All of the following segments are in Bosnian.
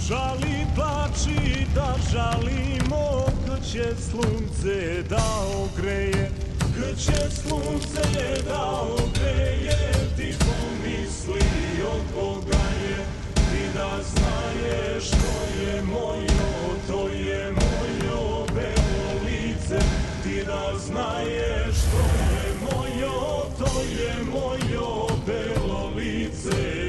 Žali, plači, da žalimo, kad će slunce da ogreje, kad će slunce da ogreje, ti pomisli od Boga je, ti da znaješ to je mojo belo lice, ti da znaješ to je mojo belo lice.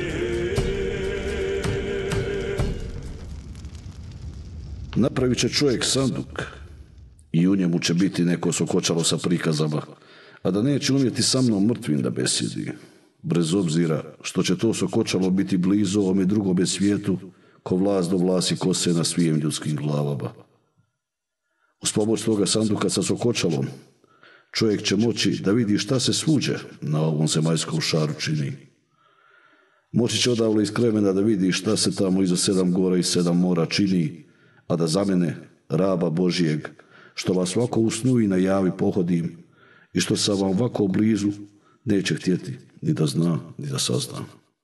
Napravit će čovjek sanduk i u njemu će biti neko sokočalo sa prikazama, a da neće umjeti sa mnom mrtvim da besjedi, bez obzira što će to sokočalo biti blizu ovome drugome svijetu, ko vlast do vlasi kose na svim ljudskim glavama. Uz pomoć toga sanduka sa sokočalom, čovjek će moći da vidi šta se svuđe na ovom zemaljskom šaru čini. Moći će odavle iz kremena da vidi šta se tamo iza 7 gora i 7 mora čini, a da za mene, raba Božijeg, što vas ovako u snu i na javi pohodim i što sam vam ovako blizu, neće htjeti ni da zna, ni da sazna.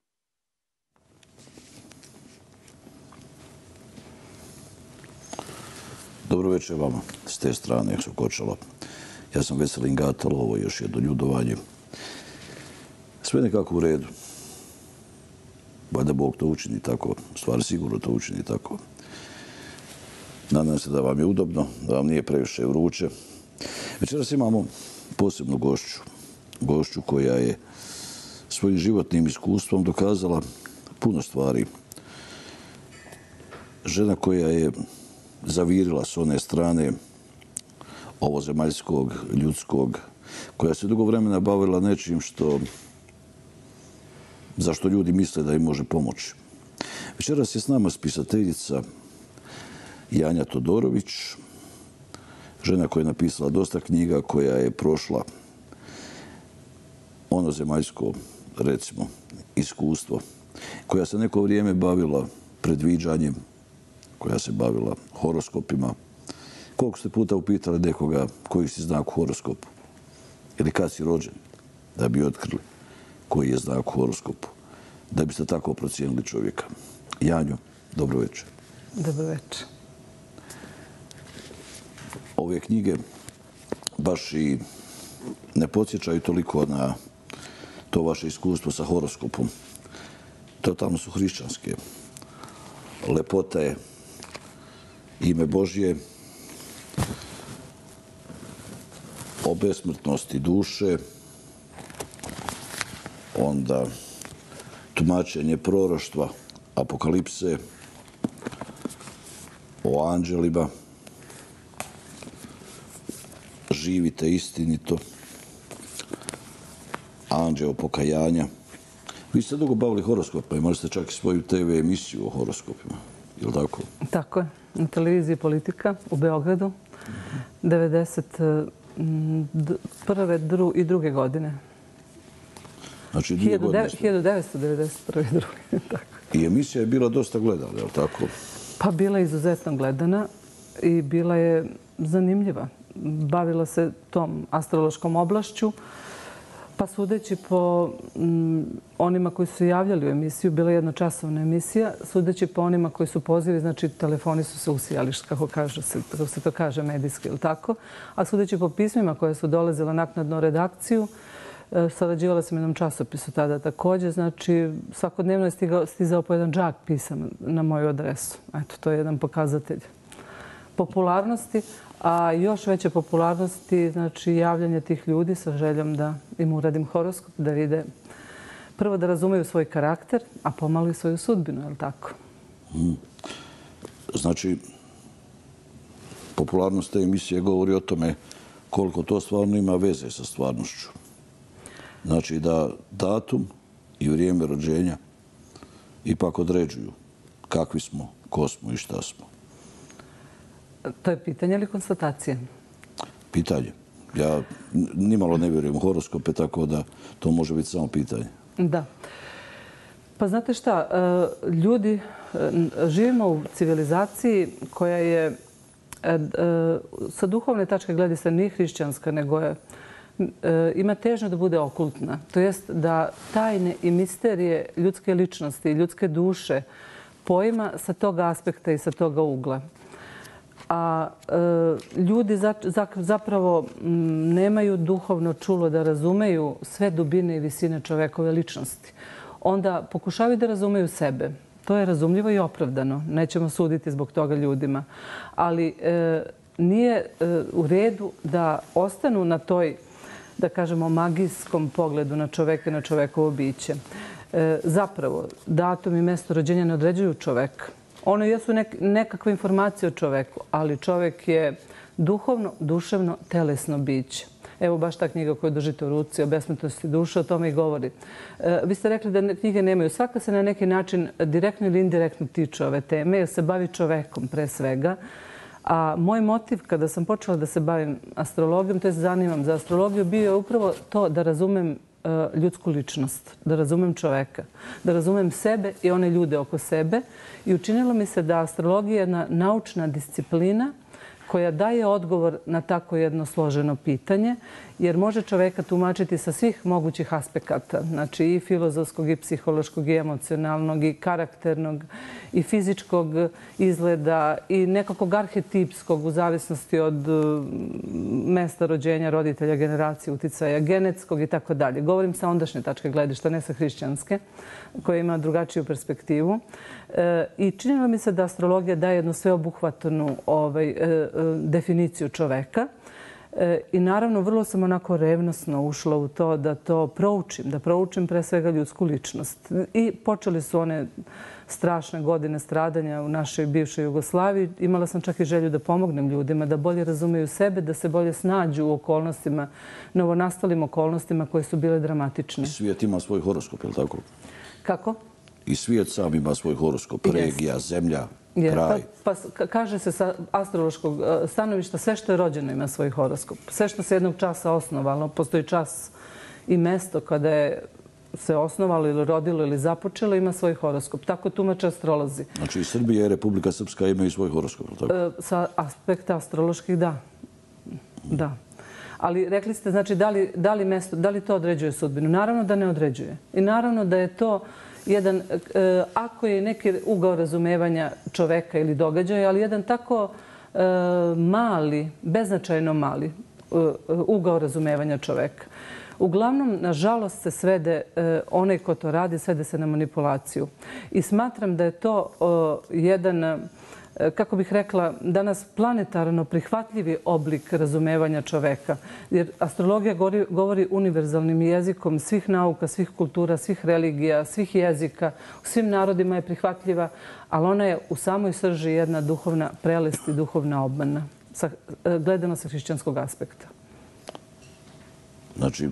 Dobro večer vama, s te strane Sokočalo. Ja sam Veselin Gatalo, ovo je još jedno ljudovanje. Sve nekako u redu. Valjda Bog to učini tako, stvar sigurno to učini tako. Nadam se da vam je udobno, da vam nije previše vruće. Večeras imamo posebnu gošću koja je svojim životnim iskustvom dokazala puno stvari. Žena koja je zavirila s one strane ovozemaljskog, ljudskog, koja se dugo vremena bavila nečim zašto ljudi misle da im može pomoći. Večeras je s nama spisateljica Janja Todorović, žena koja je napisala dosta knjiga, koja je prošla ono zemaljsko, recimo, iskustvo, koja se neko vrijeme bavila predviđanjem, koja se bavila horoskopima. Koliko ste puta upitali nekoga koji si znak u horoskopu? Ili kad si rođen? Da bi otkrili koji je znak u horoskopu. Da biste tako procijenili čovjeka. Janjo, dobro večer. Dobro večer. Ove knjige baš i ne podsjećaju toliko na to vaše iskustvo sa horoskopom. Totalno su hrišćanske. Lepota je ime Božje, o besmrtnosti duše, onda tumačenje proroštva, apokalipse, o anđelima, živite istinito, anđeo pokajanja. Vi ste dugo bavili horoskopima, imali ste čak i svoju TV emisiju o horoskopima, je li tako? Tako je, na televiziji Politika u Beogradu, 1991. i 2. godine. Znači 2 godine. 1991. i 2. Tako. I emisija je bila dosta gledana, je li tako? Pa bila je izuzetno gledana i bila je zanimljiva. Bavila se tom astrološkom oblašću, pa sudeći po onima koji su javljali u emisiju, bila je jednočasovna emisija, sudeći po onima koji su pozivi, znači telefoni su se usijali, kako se to kaže medijski, ili tako, a sudeći po pismima koje su dolazile naknadno u redakciju, sarađivala sam jednom časopisu tada također, znači svakodnevno je stizao po jedan džak pisama na moju adresu. Eto, to je jedan pokazatelj popularnosti, a još veće popularnosti, znači javljanje tih ljudi sa željom da im uradim horoskop, da vide, prvo da razumeju svoj karakter, a pomalo i svoju sudbinu, je li tako? Znači, popularnost te emisije govori o tome koliko to stvarno ima veze sa stvarnošću. Znači da datum i vrijeme rođenja ipak određuju kakvi smo, ko smo i šta smo. To je pitanje ili konstatacija? Pitanje. Ja nimalo ne vjerujem u horoskope, tako da to može biti samo pitanje. Da. Pa znate šta, ljudi, živimo u civilizaciji koja je sa duhovne tačke gledišta nije hrišćanska, nego je ima težnju da bude okultna. To jest da tajne i misterije ljudske ličnosti, ljudske duše pojma sa tog aspekta i sa toga ugla. A ljudi zapravo nemaju duhovno čulo da razumeju sve dubine i visine čovekove ličnosti. Onda pokušavaju da razumeju sebe. To je razumljivo i opravdano. Nećemo suditi zbog toga ljudima. Ali nije u redu da ostanu na toj, da kažemo, magijskom pogledu na čoveka i na čovekovo biće. Zapravo, datum i mesto rođenja ne određuju čoveka. Ono jesu nekakve informacije o čoveku, ali čovek je duhovno, duševno, telesno biće. Evo baš ta knjiga koju držite u ruci o besmrtnosti duše o tome i govori. Vi ste rekli da knjige nemaju. Svaka se na neki način direktno ili indirektno tiče ove teme jer se bavi čovekom pre svega. A moj motiv kada sam počela da se bavim astrologijom, to je zanimam za astrologiju, bio je upravo to da razumem ljudsku ličnost, da razumem čoveka, da razumem sebe i one ljude oko sebe. I učinilo mi se da astrologija je jedna naučna disciplina koja daje odgovor na tako jedno složeno pitanje, jer može čoveka tumačiti sa svih mogućih aspekata, znači i filozofskog, i psihološkog, i emocionalnog, i karakternog, i fizičkog izgleda, i nekakvog arhetipskog u zavisnosti od mesta rođenja, roditelja, generacije, uticaja, genetskog i tako dalje. Govorim sa ondašnje tačke gledišta, ne sa hrišćanske, koja ima drugačiju perspektivu. I činilo mi se da astrologija daje jednu sveobuhvatnu definiciju čoveka. I naravno, vrlo sam onako revnosno ušla u to da to proučim, da proučim pre svega ljudsku ličnost. I počeli su one strašne godine stradanja u našoj bivšoj Jugoslaviji. Imala sam čak i želju da pomognem ljudima, da bolje razumeju sebe, da se bolje snađu u okolnostima, novonastalim okolnostima koje su bile dramatične. Svijet ima svoj horoskop, je li tako? Kako? I svijet sam ima svoj horoskop, regija, zemlja, kraj. Pa kaže se sa astrološkog stanovišta sve što je rođeno ima svoj horoskop. Sve što se jednog časa osnovalo, postoji čas i mesto kada je se osnovalo ili rodilo ili započelo, ima svoj horoskop. Tako tumače astrolozi. Znači i Srbija i Republika Srpska imaju svoj horoskop, je li tako? Sa aspekta astroloških, da. Da. Ali rekli ste, znači, da li to određuje sudbinu? Naravno da ne određuje. I naravno da je to jedan, ako je neki ugao razumevanja čoveka ili događaja, ali jedan tako mali, beznačajno mali ugao razumevanja čoveka. Uglavnom, nažalost, se svede, onaj ko to radi, svede se na manipulaciju. I smatram da je to jedan, kako bih rekla, danas planetarno prihvatljivi oblik razumevanja čoveka. Jer astrologija govori univerzalnim jezikom svih nauka, svih kultura, svih religija, svih jezika. U svim narodima je prihvatljiva, ali ona je u samoj srži jedna duhovna prelest i duhovna obmana, gledano sa hrišćanskog aspekta. Znači,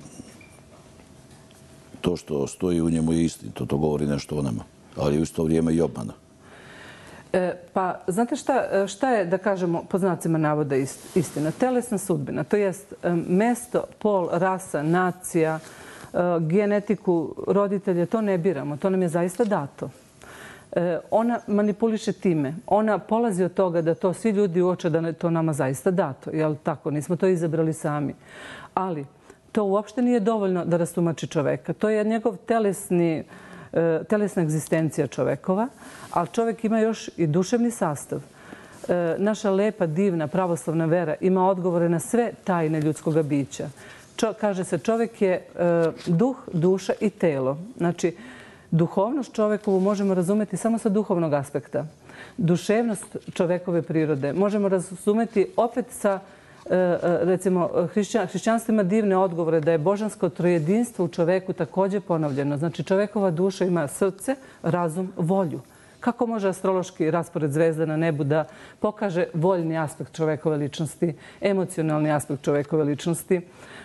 to što stoji u njemu je istinito, to govori nešto o nama, ali u isto vrijeme i obmana. Pa, znate šta je, da kažemo, po znacima navoda istina? Telesna sudbina, to jest mesto, pol, rasa, nacija, genetiku, roditelje, to ne biramo, to nam je zaista dato. Ona manipuliše time. Ona polazi od toga da to svi ljudi uoče da je to nama zaista dato. Jel tako? Nismo to izabrali sami. Ali to uopšte nije dovoljno da rastumači čoveka. To je njegov telesna egzistencija čovekova, ali čovek ima još i duševni sastav. Naša lepa, divna, pravoslavna vera ima odgovore na sve tajne ljudskog bića. Kaže se, čovek je duh, duša i telo. Znači, duhovnost čovekovu možemo razumeti samo sa duhovnog aspekta. Duševnost čovekove prirode možemo razumeti opet sa, recimo, hrišćanstvo ima divne odgovore da je božansko trojedinstvo u čoveku također ponovljeno. Znači, čovekova duša ima srce, razum, volju. Kako može astrološki raspored zvezda na nebu da pokaže voljni aspekt čovekove ličnosti, emocionalni aspekt čovekove ličnosti,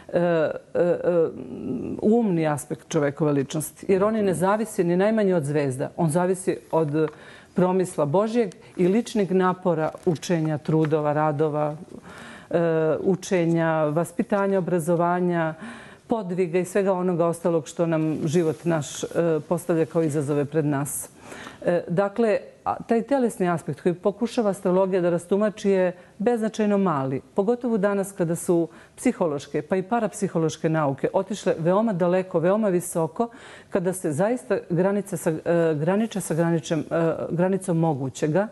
umni aspekt čovekove ličnosti? Jer on ne zavisi ni najmanje od zvezda. On zavisi od promisla Božjeg i ličnih napora, učenja, trudova, radova, učenja, vaspitanja, obrazovanja, podviga i svega onoga ostalog što nam život naš postavlja kao izazove pred nas. Dakle, taj telesni aspekt koji pokušava astrologija da rastumači je beznačajno mali. Pogotovo danas kada su psihološke pa i parapsihološke nauke otišle veoma daleko, veoma visoko, kada se zaista graniče sa granicom mogućega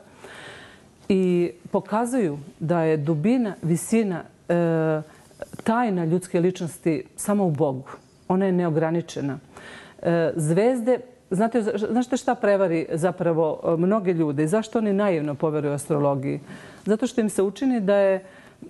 i pokazuju da je dubina, visina, tajna ljudske ličnosti samo u Bogu. Ona je neograničena. Zvezde, znate šta prevari zapravo mnoge ljude i zašto oni naivno poveruju astrologiji? Zato što im se učini da je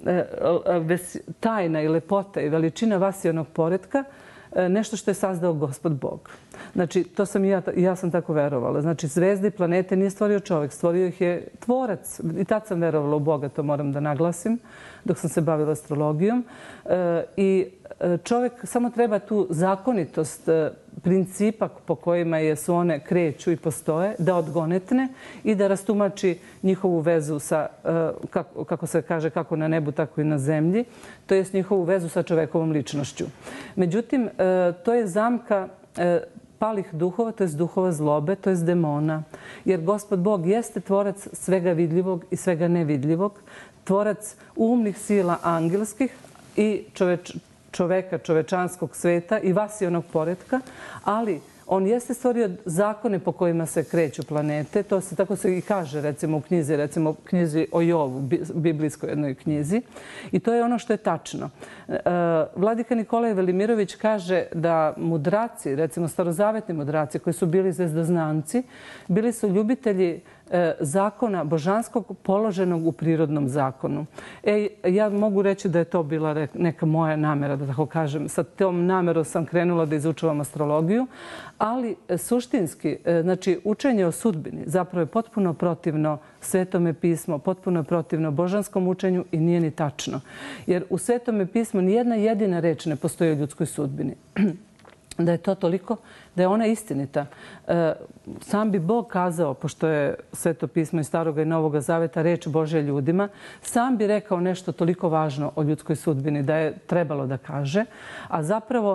tajna i lepota i veličina vasijanog poretka nešto što je sazdao Gospod Bog. Znači, to sam ja sam tako verovala. Znači, zvezde i planete nije stvorio čovjek, stvorio ih je tvorac. I tad sam verovala u Boga, to moram da naglasim, dok sam se bavila astrologijom. I čovjek samo treba tu zakonitost principa po kojima su one kreću i postoje, da odgonetne i da rastumači njihovu vezu sa, kako se kaže, kako na nebu, tako i na zemlji, to jest njihovu vezu sa čovekovom ličnošću. Međutim, to je zamka palih duhova, to je duhova zlobe, to je demona. Jer Gospod Bog jeste tvorac svega vidljivog i svega nevidljivog, tvorac umnih sila angelskih i čoveka, čovečanskog sveta i vasijanog poretka, ali on jeste stvorio zakone po kojima se kreću planete. To se tako se i kaže recimo u knjizi o Jovu, biblijskoj jednoj knjizi. I to je ono što je tačno. Vladika Nikolaj Velimirović kaže da mudraci, recimo starozavetni mudraci koji su bili zvezdoznanci, bili su ljubitelji zakona božanskog položenog u prirodnom zakonu. Ja mogu reći da je to bila neka moja namera, da tako kažem. Sa tom namerom sam krenula da izučavam astrologiju, ali suštinski, znači učenje o sudbini zapravo je potpuno protivno Svetome pismu, potpuno je protivno božanskom učenju i nije ni tačno. Jer u Svetome pismu nijedna jedina reč ne postoji o ljudskoj sudbini. Da je to toliko, da je ona istinita. Sam bi Bog kazao, pošto je Sveto pismo iz Staroga i Novoga Zaveta reč Božja ljudima, sam bi rekao nešto toliko važno o ljudskoj sudbini da je trebalo da kaže, a zapravo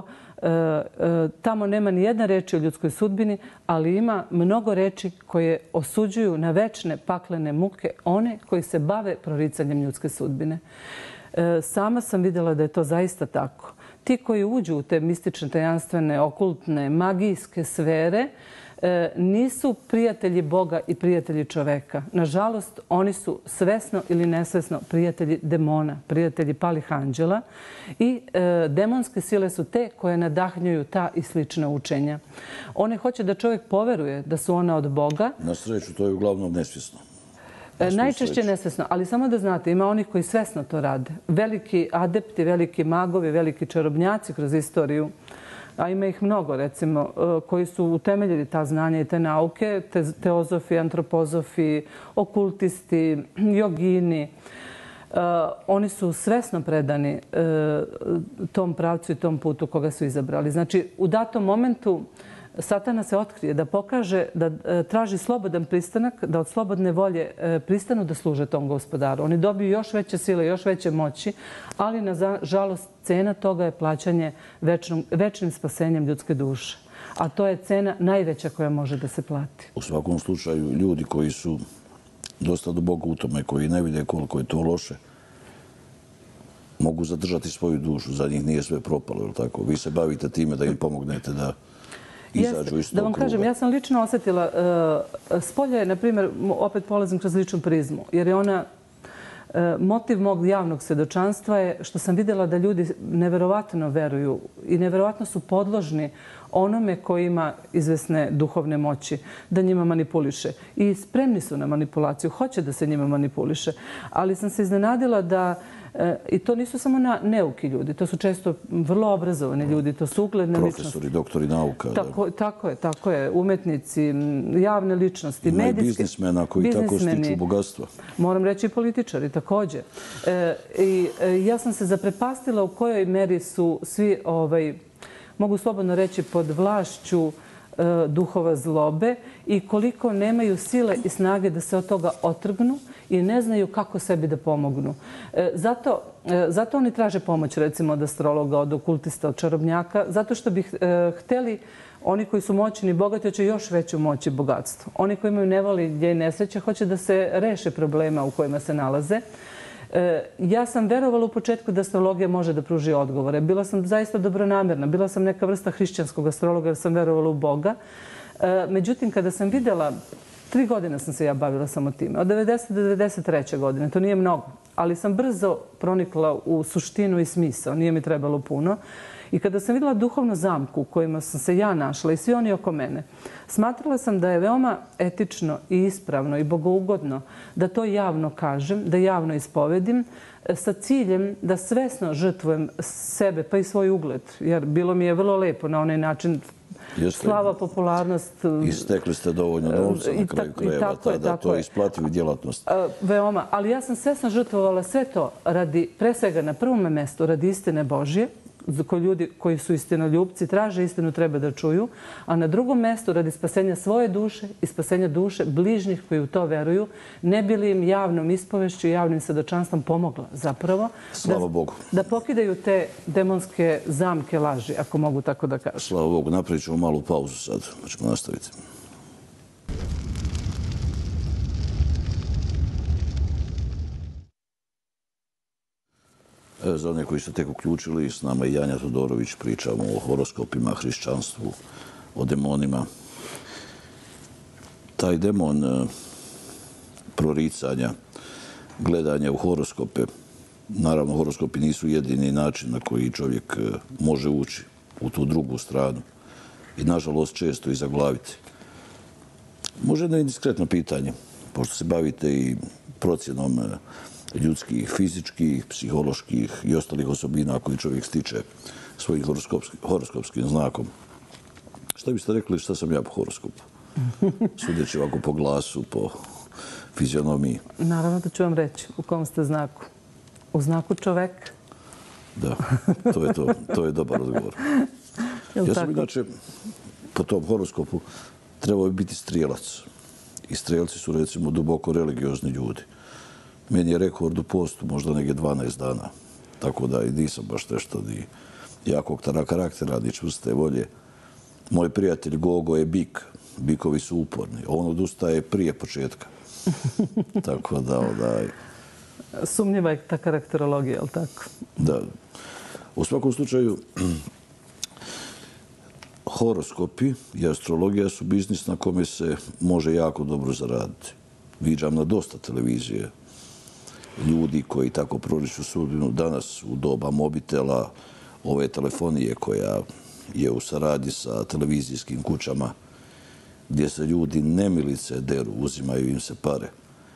tamo nema ni jedna reč o ljudskoj sudbini, ali ima mnogo reči koje osuđuju na večne paklene muke one koji se bave proricanjem ljudske sudbine. Sama sam vidjela da je to zaista tako. Ti koji uđu u te mistične, tajanstvene, okultne, magijske sfere nisu prijatelji Boga i prijatelji čoveka. Nažalost, oni su svesno ili nesvesno prijatelji demona, prijatelji palih anđela i demonske sile su te koje nadahnjuju ta i slična učenja. One hoće da čovjek poveruje da su ona od Boga. Na sreću, to je uglavnom nesvjesno. Najčešće nesvesno, ali samo da znate, ima onih koji svesno to rade. Veliki adepti, veliki magovi, veliki čarobnjaci kroz istoriju, a ima ih mnogo, recimo, koji su utemeljili ta znanja i te nauke, teozofi, antropozofi, okultisti, jogini. Oni su svesno predani tom pravcu i tom putu koga su izabrali. Znači, u datom momentu Satana se otkrije da pokaže da traži slobodan pristanak, da od slobodne volje pristanu da služe tom gospodaru. Oni dobiju još veće sile, još veće moći, ali na žalost cena toga je plaćanje večnim spasenjem ljudske duše. A to je cena najveća koja može da se plati. U svakom slučaju, ljudi koji su dosta duboko u tome, koji ne vide koliko je to loše, mogu zadržati svoju dušu. Za njih nije sve propalo, je li tako? Vi se bavite time da im pomognete da izađu iz tog kruga. Da vam kažem, ja sam lično osjetila, spolje je, na primjer, opet polazim kroz ličnu prizmu, jer je ona, motiv mog javnog svjedočanstva je što sam vidjela da ljudi neverovatno veruju i neverovatno su podložni onome koji ima izvesne duhovne moći, da njima manipuliše. I spremni su na manipulaciju, hoće da se njima manipuliše. Ali sam se iznenadila da i to nisu samo neuki ljudi, to su često vrlo obrazovani ljudi, to su ugledne ličnosti. Profesori, doktori nauka. Tako je. Umetnici, javne ličnosti, medijske. Ima i biznismena koji tako stiču bogatstva. Moram reći i političari također. I ja sam se zaprepastila u kojoj meri su svi, mogu slobodno reći, pod vlašću duhova zlobe i koliko nemaju sile i snage da se od toga otrgnu i ne znaju kako sebi da pomognu. Zato oni traže pomoć, recimo, od astrologa, od okultista, od čarobnjaka, zato što bi hteli Oni koji su moćni i bogati hoće još veću moć i bogatstvo. Oni koji imaju nevolje i nesreće hoće da se reše problema u kojima se nalaze. Ja sam verovala u početku da astrologija može da pruži odgovore. Bila sam zaista dobronamerna. Bila sam neka vrsta hrišćanskog astrologa jer sam verovala u Boga. Međutim, kada sam videla, 3 godine sam se ja bavila samo time. Od 90. do 93. godine. To nije mnogo. Ali sam brzo pronikla u suštinu i smisao. Nije mi trebalo puno. I kada sam videla duhovnu zamku u kojima sam se ja našla i svi oni oko mene, smatrala sam da je veoma etično i ispravno i bogougodno da to javno kažem, da javno ispovedim, sa ciljem da svesno žrtvujem sebe pa i svoj ugled. Jer bilo mi je vrlo lepo na onaj način slava, popularnost. I stekli ste dovoljno novca na kraju krajeva, tada to je isplativu djelatnost. Veoma, ali ja sam svesno žrtvovala sve to radi, pre svega na prvom mestu, radi istine Božje, ljudi koji su istinoljupci, traže istinu, treba da čuju, a na drugom mestu radi spasenja svoje duše i spasenja duše bližnjih koji u to veruju, ne bi li im javnom ispovešću i javnim svedočanstvom pomogla zapravo Slava Bogu. Da pokidaju te demonske zamke laži, ako mogu tako da kažem. Slava Bogu. Napravit ćemo malu pauzu sad, pa ćemo nastaviti. Za one koji ste tek uključili, s nama je Janja Todorović, pričamo o horoskopima, hrišćanstvu, o demonima. Taj demon proricanja, gledanja u horoskope, naravno horoskopi nisu jedini način na koji čovjek može ući u tu drugu stranu i nažalost često i zaglaviti. Može jedno indiskretno pitanje, pošto se bavite i procjenom ljudskih, fizičkih, psiholoških i ostalih osobina koje čovjek stiče svojim horoskopskim znakom. Šta biste rekli šta sam ja po horoskopu? Sudeći ovako po glasu, po fizionomiji. Naravno da ću vam reći u kom ste znaku. U znaku čoveka. Da, to je to. To je dobar odgovor. Ja sam inače po tom horoskopu trebao biti strijelac. I strijelci su recimo duboko religiozni ljudi. Meni je rekord u postu možda negdje 12 dana. Tako da i nisam baš nešto ni jakog karaktera, ni čvrste volje. Moj prijatelj Gogo je bik. Bikovi su uporni. On odustaje prije početka. Tako da... Sumnjiva je ta karakterologija, ali tako? Da. U svakom slučaju, horoskopi i astrologija su biznis na kome se može jako dobro zaraditi. Viđam na dosta televizije ljudi koji tako proriču sudbinu danas u doba mobitela, ove telefonije koja je u saradnji sa televizijskim kućama, gdje se ljudi nemilice deru, uzimaju im se pare,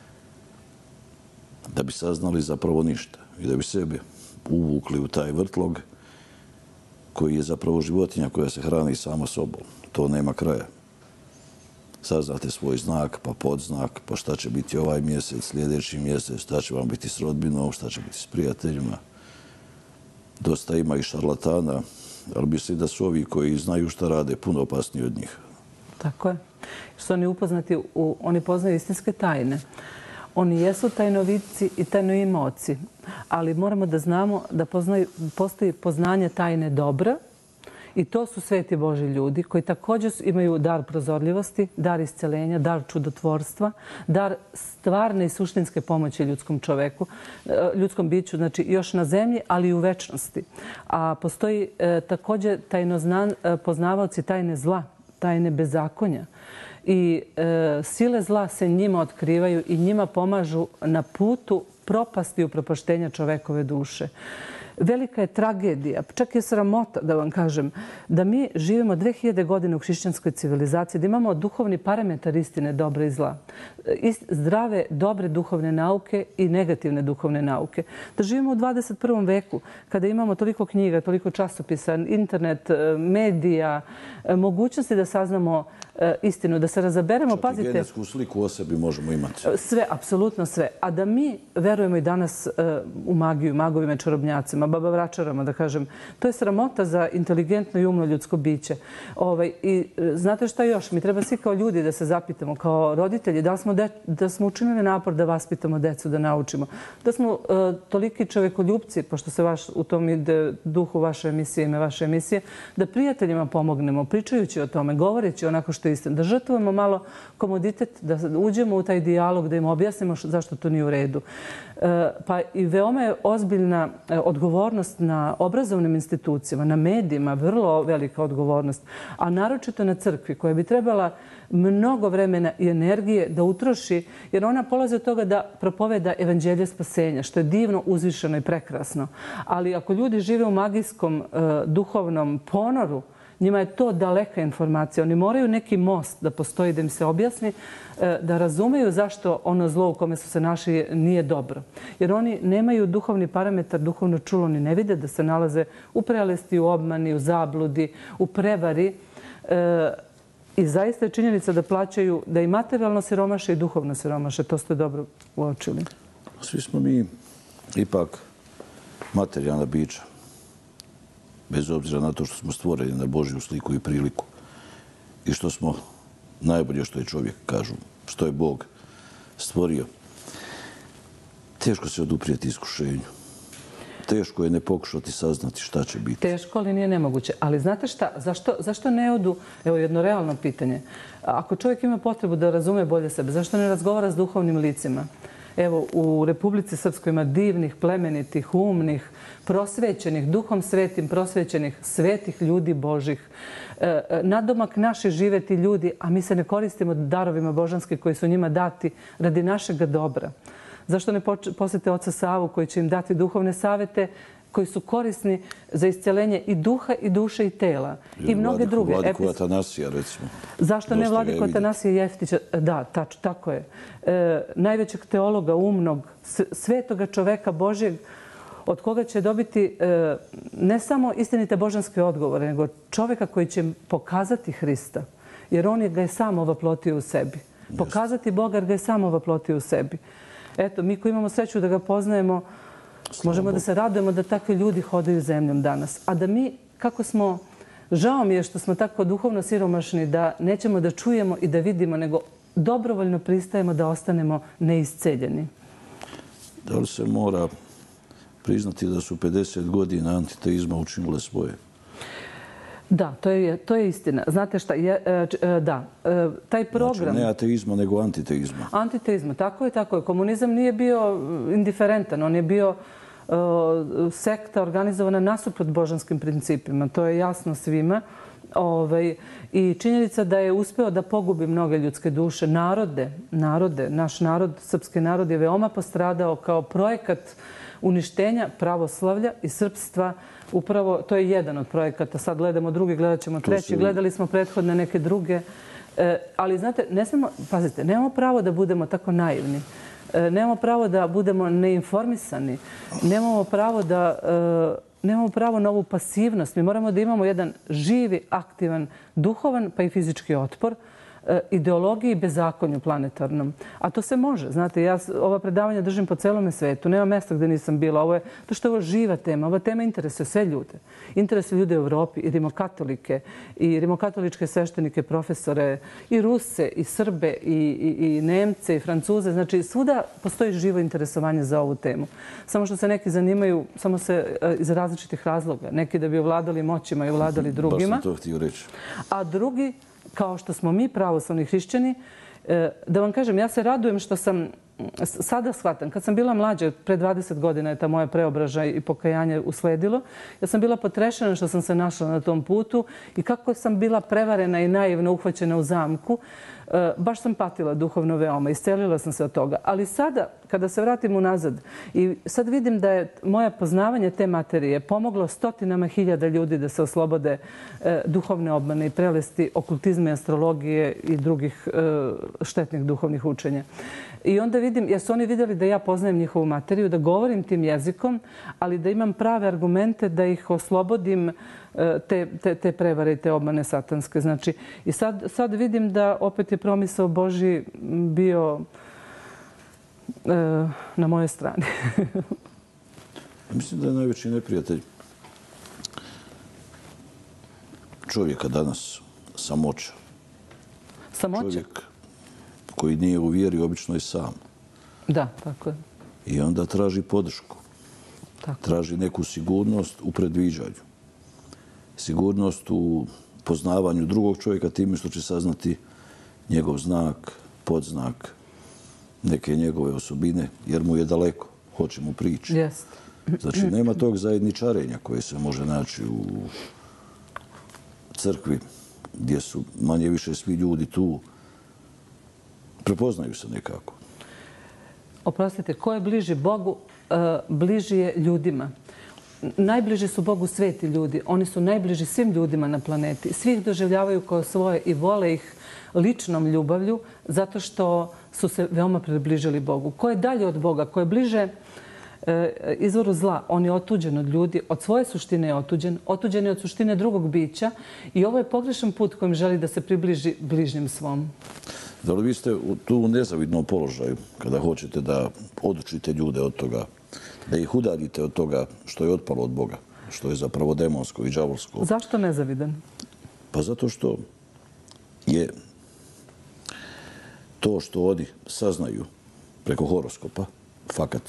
da bi saznali zapravo ništa i da bi sebe uvukli u taj vrtlog koji je zapravo životinja koja se hrani sama sobom. To nema kraja. Saznate svoj znak, pa podznak, pa šta će biti ovaj mjesec, sljedeći mjesec, šta će vam biti s rodbinom, šta će biti s prijateljima. Dosta ima i šarlatana, ali mislim da su ovi koji znaju šta rade puno opasniji od njih. Tako je. Što oni upoznati, oni poznaju istinske tajne. Oni jesu tajnovidci i tajnoimaoci, ali moramo da znamo da postoji poznanje tajne dobra i to su sveti Božji ljudi koji također imaju dar prozorljivosti, dar isceljenja, dar čudotvorstva, dar stvarne i suštinske pomoći ljudskom čoveku, ljudskom biću, znači još na zemlji, ali i u večnosti. A postoji također poznavaoci tajne zla, tajne bezakonja. I sile zla se njima otkrivaju i njima pomažu na putu propasti i upropaštenja čovekove duše. Velika je tragedija, čak je sramota, da vam kažem, da mi živimo 2000 godina u hrišćanskoj civilizaciji, da imamo duhovni parametar istine, dobra i zla. Zdrave, dobre duhovne nauke i negativne duhovne nauke. Da živimo u 21. veku, kada imamo toliko knjiga, toliko časopisa, internet, medija, mogućnosti da saznamo istinu, da se razaberemo. Čak i genetsku sliku o sebi možemo imati. Sve, apsolutno sve. A da mi verujemo i danas u magiju, magovima, čarobnjacima, baba vračarama, da kažem. To je sramota za inteligentno i umno ljudsko biće. I znate šta još? Mi treba svi kao ljudi da se zapitamo, kao roditelji, da smo učinili napor da vaspitamo decu, da naučimo. Da smo toliki čovekoljupci, pošto se u tom ide duhu vaše emisije, ime vaše emisije, da prijateljima pomognemo, pričajući o tome, govoreći onako što je istina, da žrtvujemo malo komoditet, da uđemo u taj dijalog, da im objasnimo zašto to nije u redu. Pa i veoma je ozbiljna odgovornost na obrazovnim institucijama, na medijima, vrlo velika odgovornost, a naročito na crkvi koja bi trebala mnogo vremena i energije da utroši, jer ona polazi od toga da propoveda evanđelje spasenja, što je divno, uzvišeno i prekrasno. Ali ako ljudi žive u magijskom duhovnom ponoru, njima je to daleka informacija. Oni moraju neki most da postoji, da im se objasni, da razumeju zašto ono zlo u kome su se našli nije dobro. Jer oni nemaju duhovni parametar, duhovno čulo, ni ne vide da se nalaze u prelesti, u obmani, u zabludi, u prevari. I zaista je činjenica da plaćaju, da i materijalno siromaše i duhovno siromaše. To ste dobro uočili. Svi smo mi ipak materijalna bića. Bez obzira na to što smo stvoreni na Božju sliku i priliku. I što smo najbolje što je čovjek, kažu, što je Bog stvorio. Teško se oduprijeti iskušenju. Teško je ne pokušati saznati šta će biti. Teško, ali nije nemoguće. Ali znate šta? Zašto ne odu? Evo jedno realno pitanje. Ako čovjek ima potrebu da razume bolje sebe, zašto ne razgovara s duhovnim licima? Evo, u Republici Srpskoj ima divnih, plemenitih, umnih, prosvećenih, duhom svetim, prosvećenih, svetih ljudi Božih. Nadomak naše žive ti ljudi, a mi se ne koristimo darovima božanskim koji su njima dati radi našega dobra. Zašto ne posjete oca Savu koji će im dati duhovne savete koji su korisni za isceljenje i duha, i duše, i tela. I mnoge druge. Vladiku Atanasija, recimo. Zašto ne Vladiku Atanasija Jeftića? Da, tako je. Najvećeg teologa, umnog, svetoga čoveka Božjeg, od koga će dobiti ne samo istinite božanske odgovore, nego čoveka koji će pokazati Hrista. Jer on ga je sam ovaplotio u sebi. Pokazati Boga jer ga je sam ovaplotio u sebi. Eto, mi koji imamo sreću da ga poznajemo, možemo da se radujemo da takvi ljudi hodaju zemljom danas. A da mi, kako smo, žao mi je što smo tako duhovno siromašni da nećemo da čujemo i da vidimo, nego dobrovoljno pristajemo da ostanemo neisceljeni. Da li se mora priznati da su 50 godina antiteizma učinile svoje? Da, to je istina. Znate šta, da, taj program... Znači, ne ateizma, nego antiteizma. Antiteizma, tako je. Komunizam nije bio indiferentan, on je bio sekta organizovana nasuprot božanskim principima. To je jasno svima. I činjenica da je uspeo da pogubi mnoge ljudske duše, narode, naš narod, srpski narod je veoma postradao kao projekat uništenja pravoslavlja i srpstva. Upravo, to je jedan od projekata. Sad gledamo drugi, gledat ćemo treći. Gledali smo prethodne neke druge. Ali, znate, pazite, nemamo pravo da budemo tako naivni. Nemamo pravo da budemo neinformisani. Nemamo pravo na ovu pasivnost. Mi moramo da imamo jedan živi, aktivan, duhovan pa i fizički otpor ideologiji i bezakonju planetarnom. A to se može. Znate, ja ova predavanja držim po celome svetu. Nema mesta gde nisam bila. To što je ovo živa tema. Ova tema interesuje sve ljude. Interesuje ljude u Evropi i rimokatolike, i rimokatoličke sveštenike, profesore, i Ruse, i Srbe, i Nemce, i Francuze. Znači, svuda postoji živo interesovanje za ovu temu. Samo što se neki zanimaju, samo se iz različitih razloga. Neki da bi ovladali moćima i ovladali drugima. Baš sam to htio reći. A drugi, kao što smo mi pravoslavni hrišćani, da vam kažem, ja se radujem što sam, sada shvatam, kad sam bila mlađa, pre 20 godina je ta moja preobražaj i pokajanje usledilo, ja sam bila potrešena što sam se našla na tom putu i kako sam bila prevarena i naivno uhvaćena u zamku. Baš sam patila duhovno veoma, iscelila sam se od toga. Ali sada, kada se vratim unazad i sad vidim da je moje poznavanje te materije pomoglo stotinama hiljada ljudi da se oslobode duhovne obmane i prelesti okultizma i astrologije i drugih štetnih duhovnih učenja. I onda vidim, jer su oni vidjeli da ja poznajem njihovu materiju, da govorim tim jezikom, ali da imam prave argumente da ih oslobodim te prevare i te obmane satanske. Znači, i sad vidim da opet je promisao Božji bio na mojoj strani. Mislim da je najveći neprijatelj čovjeka danas samoća. Samoća? Čovjek koji nije u vjeri obično i sam. Da, tako je. I onda traži podršku. Tako. Traži neku sigurnost u predviđanju. Sigurnost u poznavanju drugog čovjeka time što će saznati njegov znak, podznak, neke njegove osobine, jer mu je daleko, hoće mu prići. Jest. Znači, nema tog zajedničarenja koje se može naći u crkvi, gdje su manje više svi ljudi tu. Prepoznaju se nekako. Oprostite, ko je bliži Bogu, bliži je ljudima. Najbliži su Bogu sveti ljudi. Oni su najbliži svim ljudima na planeti. Svi ih doživljavaju kao svoje i vole ih ličnom ljubavlju zato što su se veoma približili Bogu. Ko je dalje od Boga, ko je bliže izvoru zla, on je otuđen od ljudi, od svoje suštine je otuđen, otuđen je od suštine drugog bića i ovo je pogrešan put kojim želi da se približi bližnjem svom. Da li vi ste tu u nezavidnom položaju kada hoćete da odučite ljude od toga, da ih udaljite od toga što je otpalo od Boga, što je zapravo demonsko i đavolsko? Zašto nezavidan? Pa zato što je to što oni saznaju preko horoskopa fakat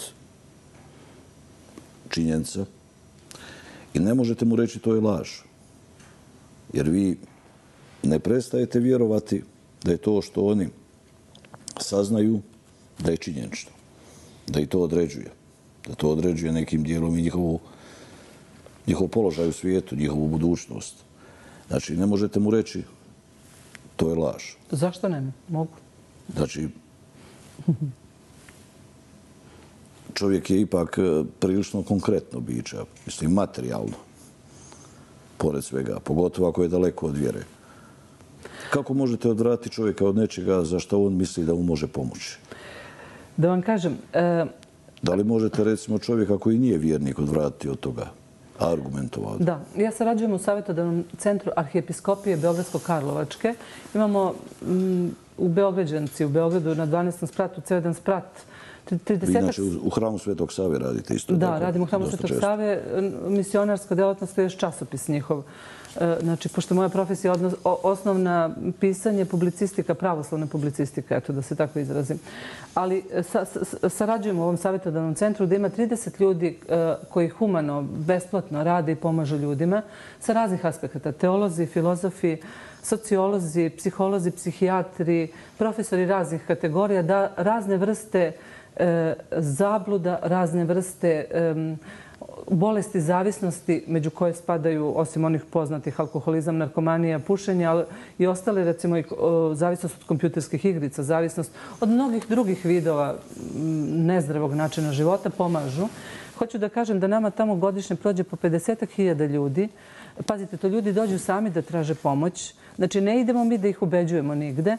činjenica i ne možete mu reći to je laž. Jer vi ne prestajete vjerovati da je to što oni saznaju da je činjenično, da i to određuje. Da to određuje nekim dijelom i njihov položaj u svijetu, njihovu budućnost. Znači, ne možete mu reći to je laž. Zašto ne? Mogu. Znači, čovjek je ipak prilično konkretno biće, mislim materijalno, pored svega, pogotovo ako je daleko od vjere. Kako možete odvratiti čovjeka od nečega za što on misli da mu može pomoći? Da vam kažem... Da li možete, recimo, čovjeka koji nije vjernik odvratiti od toga? Argumentovano. Da. Ja sarađujem u savjetodavnom centru Arhijepiskopije Beogradsko-Karlovačke. Imamo u Beograđanci, u Beogradu na 12. spratu, ceo jedan sprat. Vi inače u Hramu Svetog Save radite isto. Da, radim u Hramu Svetog Save. Misionarska djelatnost je još časopis njihov. Znači, pošto moja profesija je osnovna pisanje, publicistika, pravoslavna publicistika, eto da se tako izrazim. Ali sarađujem u ovom savjetodavnom centru da ima 30 ljudi koji humano, besplatno rade i pomažu ljudima sa raznih aspekata. Teolozi, filozofi, sociolozi, psiholozi, psihijatri, profesori raznih kategorija, da razne vrste zabluda, razne vrste bolesti, zavisnosti, među koje spadaju, osim onih poznatih, alkoholizam, narkomanija, pušenje, ali i ostale, recimo, i zavisnost od kompjuterskih igrica, zavisnost od mnogih drugih vidova nezdravog načina života, pomažu. Hoću da kažem da nama tamo godišnje prođe po 50.000 ljudi. Pazite, to ljudi dođu sami da traže pomoć. Znači, ne idemo mi da ih ubeđujemo nigde.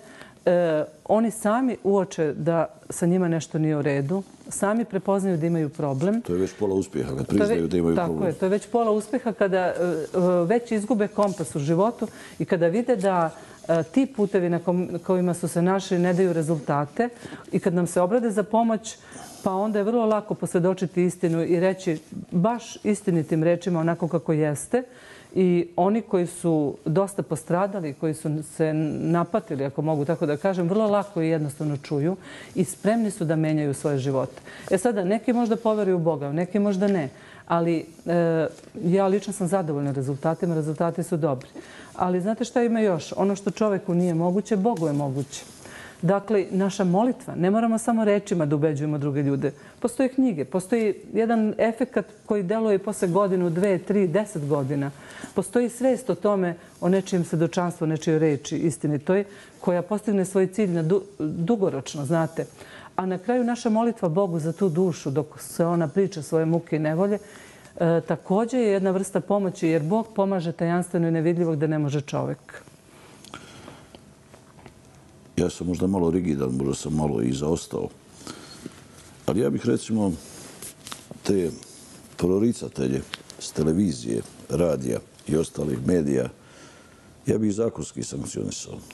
Oni sami uoče da sa njima nešto nije u redu. Sami prepoznaju da imaju problem. To je već pola uspjeha, kad priznaju da imaju problem. Tako je, to je već pola uspjeha kada već izgube kompas u životu i kada vide da ti putevi na kojima su se našli ne daju rezultate i kad nam se obrade za pomoć, pa onda je vrlo lako posvjedočiti istinu i reći baš istinitim rečima onako kako jeste. I oni koji su dosta postradali, koji su se napatili, ako mogu tako da kažem, vrlo lako i jednostavno čuju i spremni su da menjaju svoje živote. Sada, neki možda poveruju u Boga, neki možda ne. Ali ja lično sam zadovoljna rezultatima, rezultati su dobri. Ali znate šta ima još? Ono što čoveku nije moguće, Bogu je moguće. Dakle, naša molitva, ne moramo samo rečima da ubeđujemo druge ljude. Postoje knjige, postoji jedan efekat koji deluje posle godinu, 2, 3, 10 godina. Postoji svest o tome, o nečijem svedočanstvu, o nečijoj reči istinitoj, koja postigne svoj cilj dugoročno, znate. A na kraju naša molitva Bogu za tu dušu, dok se ona priča svoje muke i nevolje, također je jedna vrsta pomoći, jer Bog pomaže tajanstveno i nevidljivo gde ne može čovek. Ja sam možda malo rigidan, možda sam malo i zaostao. Ali ja bih, recimo, te proricatelje s televizije, radija i ostalih medija, ja bih zakonski sankcionisao.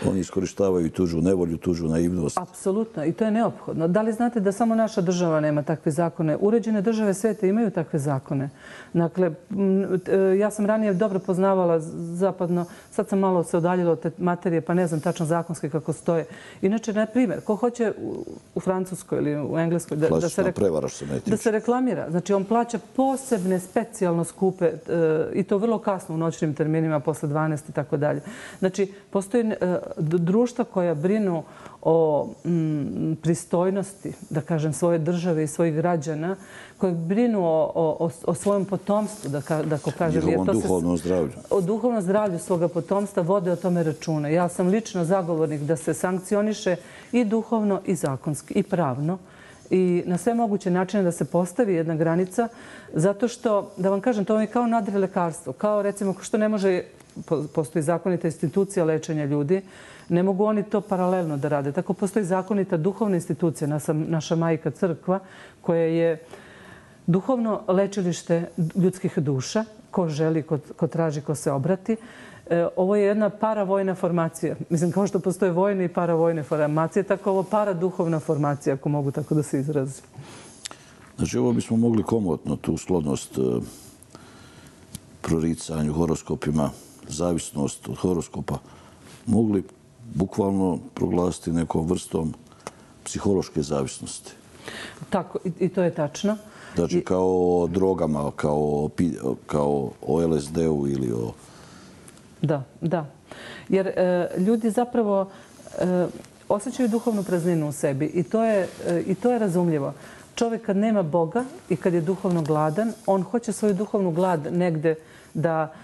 Oni iskorištavaju tuđu nevolju, tuđu naivnost. Apsolutno. I to je neophodno. Da li znate da samo naša država nema takve zakone? Uređene države sveta imaju takve zakone. Dakle, ja sam ranije dobro poznavala zapadno, sad sam malo se udaljila od te materije, pa ne znam tačno zakonski kako stoje. Inače, na primjer, ko hoće u Francuskoj ili u Engleskoj da se reklamira. Znači, on plaća posebne, specijalno skupe i to vrlo kasno u noćnim terminima, posle 12 i tako dalje. Znači, postoji društva koja brinu o pristojnosti, da kažem, svoje države i svojih građana, koji brinu o svojom potomstvu, da kažem. Njihovom duhovnom zdravlju. O duhovnom zdravlju svoga potomstva vode o tome računa. Ja sam lično zagovornik da se sankcioniše i duhovno i zakonski i pravno i na sve moguće načine da se postavi jedna granica, zato što, da vam kažem, to je kao nadrilekarstvo. Kao, recimo, što ne može, postoji zakonita institucija lečenja ljudi, ne mogu oni to paralelno da rade. Tako postoji zakonita duhovna institucija, naša majka crkva, koja je duhovno lečilište ljudskih duša, ko želi, ko traži, ko se obrati. Ovo je jedna paravojna formacija. Mislim, kao što postoje vojne i paravojne formacije, tako ovo paraduhovna formacija, ako mogu tako da se izrazim. Znači, ovo bismo mogli komotno tu sklonost proricanju, horoskopima, zavisnost od horoskopa, mogli bukvalno proglasiti nekom vrstom psihološke zavisnosti. Tako, i to je tačno. Znači, kao o drogama, kao o LSD-u ili o... Da. Jer ljudi zapravo osjećaju duhovnu prazninu u sebi i to je razumljivo. Čovjek kad nema Boga i kad je duhovno gladan, on hoće svoju duhovnu glad negde da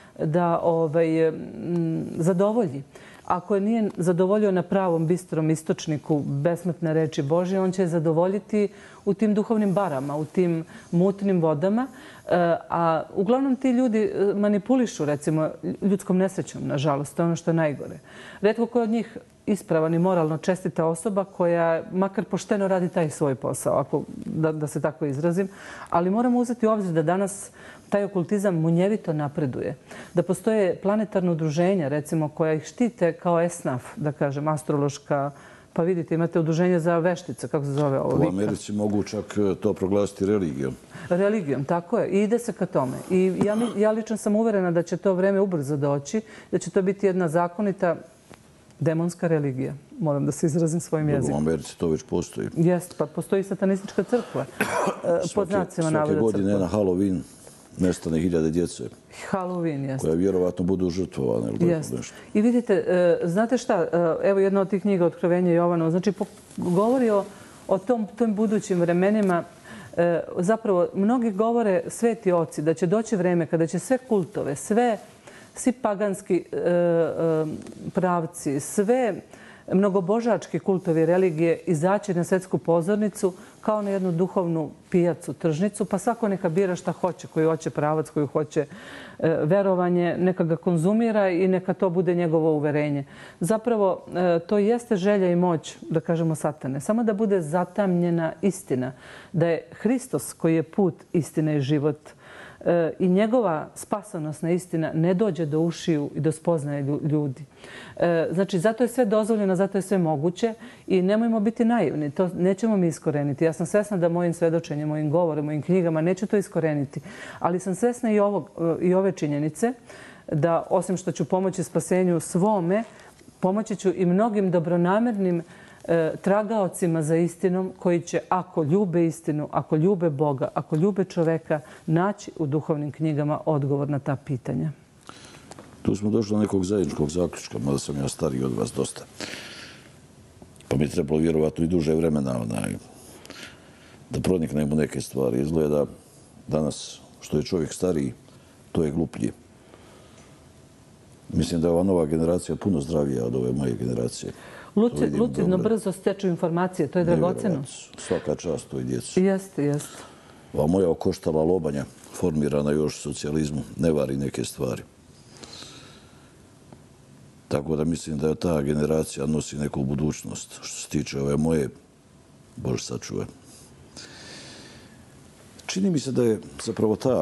zadovolji. Ako je nije zadovoljio na pravom, bistrom istočniku besmrtne reči Božje, on će je zadovoljiti u tim duhovnim barama, u tim mutnim vodama. A uglavnom ti ljudi manipulišu, recimo, ljudskom nesrećom, nažalost. To je ono što je najgore. Retko ko je od njih ispravan i moralno čestita osoba koja makar pošteno radi taj svoj posao, da se tako izrazim. Ali moramo uzeti u obzir da danas taj okultizam munjevito napreduje. Da postoje planetarno udruženja, recimo, koja ih štite kao esnaf, da kažem, astrološka. Pa vidite, imate udruženje za veštice, kako se zove ovo? U Americi mogu čak to proglasiti religijom. Religijom, tako je. I ide se ka tome. I ja lično sam uverena da će to vreme ubrzo doći, da će to biti jedna zakonita demonska religija. Moram da se izrazim svojim jezikom. U Americi to već postoji. Jeste, pa postoji satanistička crkva. Svake godine na Halloween nestane hiljade djece. Halloween, jeste. Koja vjerovatno budu žrtvovane. I vidite, znate šta, evo jedna od tih knjiga Otkrovenje Jovanovo, znači govori o tom budućim vremenima. Zapravo, mnogi govore sveti oci da će doći vreme kada će sve kultove, svi paganski pravci, sve mnogobožački kultovi religije izaći na svetsku pozornicu kao na jednu duhovnu pijacu, tržnicu, pa svako neka bira šta hoće, koji hoće pravac, koji hoće verovanje, neka ga konzumira i neka to bude njegovo uverenje. Zapravo, to jeste želja i moć, da kažemo, satane. Samo da bude zatamnjena istina, da je Hristos koji je put, istina i život, i njegova spasonosna istina ne dođe do ušiju i do spoznaje ljudi. Znači, zato je sve dozvoljeno, zato je sve moguće i nemojmo biti naivni. To nećemo mi iskoreniti. Ja sam svesna da mojim svedočenjem, mojim govorom, mojim knjigama neću to iskoreniti. Ali sam svesna i ove činjenice da, osim što ću pomoći spasenju svome, pomoći ću i mnogim dobronamernim tragaocima za istinom koji će, ako ljube istinu, ako ljube Boga, ako ljube čoveka, naći u duhovnim knjigama odgovor na ta pitanja. Tu smo došli do nekog zajedničkog zaključka, mada sam ja stariji od vas dosta. Pa mi je trebalo vjerovatno i duže vremena da proniknemo neke stvari. Izgleda danas što je čovjek stariji, to je gluplji. Mislim da je ova nova generacija puno zdravija od ove moje generacije. Lucidno brzo steču informacije, to je dragoceno. Svaka čast toj djeci. Jeste. Ova moja okoštala lobanja, formirana još u socijalizmu, ne vari neke stvari. Tako da mislim da ta generacija nosi neku budućnost. Što se tiče ove moje, Bože sačuvaj. Čini mi se da je zapravo ta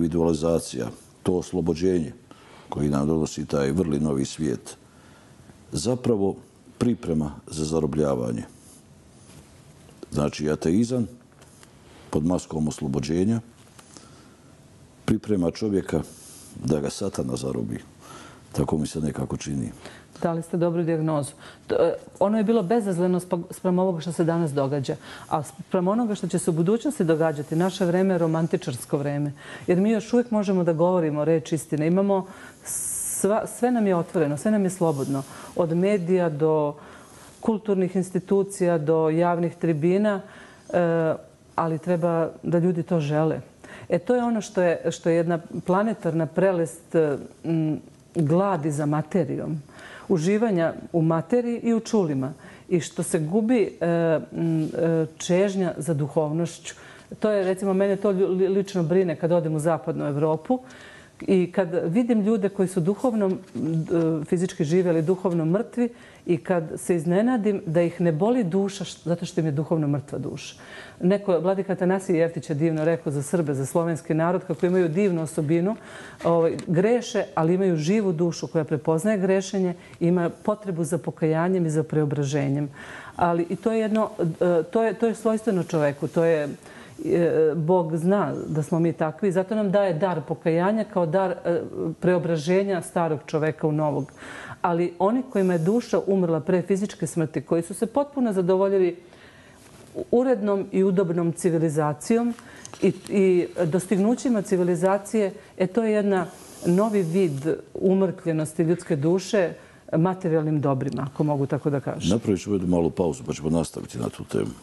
individualizacija, to oslobođenje koji nam donosi taj vrli novi svijet, zapravo priprema za zarobljavanje. Znači, ateizam pod maskom oslobođenja priprema čovjeka da ga satana zarobi. Tako mi se nekako čini. Dali ste dobru dijagnozu. Ono je bilo bezazleno sprem ovoga što se danas događa. A sprem onoga što će se u budućnosti događati, naše vreme je romantičarsko vreme. Jer mi još uvijek možemo da govorimo reč istine. Imamo, sve nam je otvoreno, sve nam je slobodno. Od medija do kulturnih institucija, do javnih tribina, ali treba da ljudi to žele. To je ono što je jedna planetarna prelest gladi za materijom. Uživanja u materiji i u čulima. I što se gubi čežnja za duhovnošću. To je, recimo, mene to lično brine kad odem u zapadnu Evropu i kad vidim ljude koji su duhovno, fizički žive ili duhovno mrtvi i kad se iznenadim da ih ne boli duša zato što im je duhovno mrtva duša. Vladika Atanasije Jeftić je divno rekao za Srbe, za slovenski narod, kako imaju divnu osobinu, greše, ali imaju živu dušu koja prepoznaje grešenje i ima potrebu za pokajanjem i za preobraženjem. Ali i to je jedno, to je svojstveno čoveku, to je Bog zna da smo mi takvi i zato nam daje dar pokajanja kao dar preobraženja starog čoveka u novog. Ali oni kojima je duša umrla pre fizičke smrti, koji su se potpuno zadovoljili urednom i udobnom civilizacijom i dostignućima civilizacije, to je jedna novi vid umrtljenosti ljudske duše materijalnim dobrima, ako mogu tako da kažem. Napravit ću jednu malu pauzu pa ćemo nastaviti na tu temu.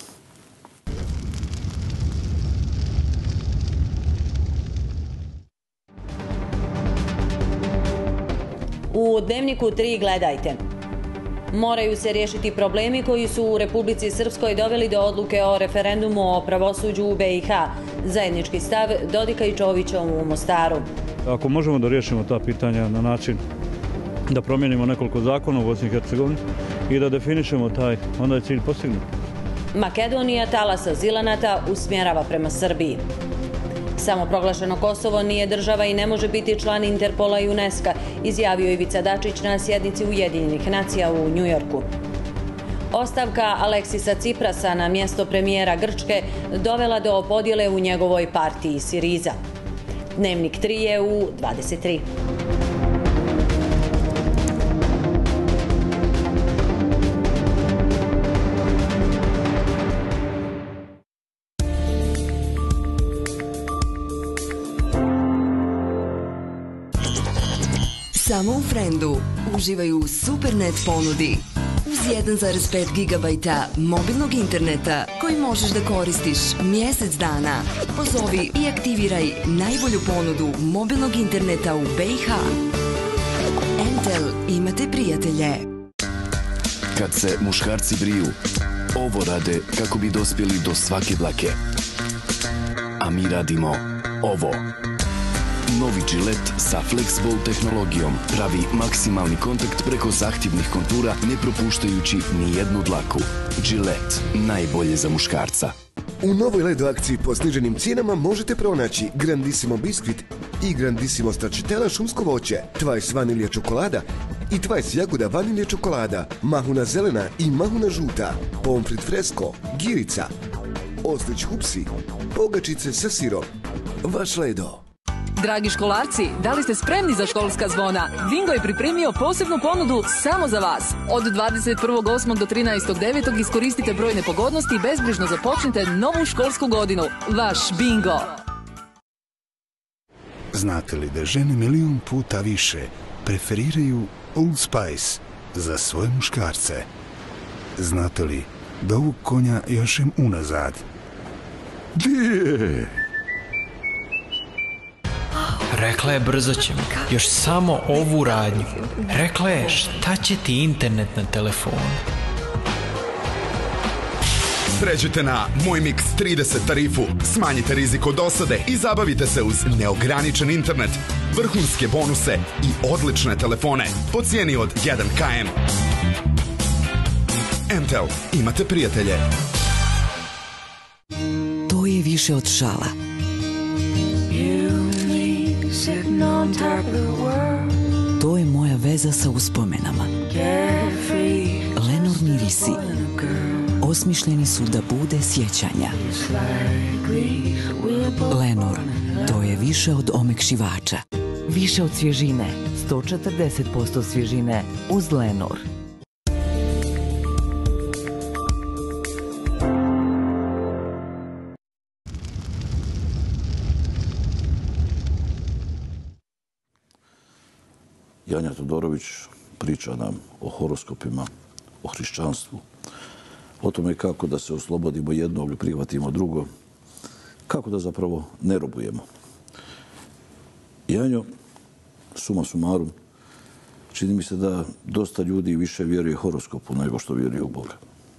U Dnevniku 3 gledajte. Moraju se riješiti problemi koji su u Republici Srpskoj doveli do odluke o referendumu o pravosuđu u BiH. Zajednički stav Dodika i Čovića u Mostaru. Ako možemo da riješimo ta pitanja na način da promijenimo nekoliko zakona u Bosni i Hercegovini i da definišemo taj, onda je cilj postignut. Makedonija talas azilanata usmjerava prema Srbiji. Samoproglašeno Kosovo nije država i ne može biti član Interpola i UNESCO, izjavio Ivica Dačić na sjednici Ujedinjenih nacija u Njujorku. Ostavka Aleksisa Ciprasa na mjesto premijera Grčke dovela do podjele u njegovoj partiji Siriza. Dnevnik 3 je u 23. Samo u Friendu uživaju u Supernet ponudi. Uz 1,5 GB mobilnog interneta koji možeš da koristiš mjesec dana. Pozovi i aktiviraj najbolju ponudu mobilnog interneta u BiH. Entel, imate prijatelje. Kad se muškarci briju, ovo rade kako bi dospjeli do svake dlake. A mi radimo ovo. Novi Gillette sa Flexball tehnologijom pravi maksimalni kontakt preko zahtjevnih kontura, ne propuštajući ni jednu dlaku. Gillette, najbolje za muškarca. U novoj Ledo akciji po sniženim cijenama možete pronaći Grandissimo biskvit i Grandissimo stracciatella šumsko voće, Twice vanilija čokolada i Twice jagoda vanilija čokolada, mahuna zelena i mahuna žuta, pomfrit fresco, girica, oslić hupsi, pogačice sa sirom. Vaš Ledo. Dragi školarci, da li ste spremni za školska zvona? Bingo je pripremio posebnu ponudu samo za vas. Od 21.8. do 13.9. iskoristite brojne pogodnosti i bezbrižno započnite novu školsku godinu. Vaš Bingo! Znate li da žene 1.000.000 puta više preferiraju Old Spice za svoje muškarce? Znate li da ovog konja jašem unazad? Dje! Rekla je brzo ćemo, još samo ovu radnju. Rekla je šta će ti internet na telefonu. Pređite na Moj Mix 30 tarifu, smanjite rizik od dosade i zabavite se uz neograničen internet, vrhunske bonuse i odlične telefone po cijeni od 1 km. Entel, imate prijatelje. To je više od šala. To je moja veza sa uspomenama. Lenor mirisi osmišljeni su da bude sjećanja. Lenor, to je više od omekšivača. Više od svježine, 140% svježine uz Lenor. Janja Todorović priča nam o horoskopima, o hrišćanstvu, o tome kako da se oslobodimo jednog i prihvatimo drugo, kako da zapravo ne robujemo. Janjo, suma sumarum, čini mi se da dosta ljudi više vjeruje horoskopu nego što vjeruje u Boga.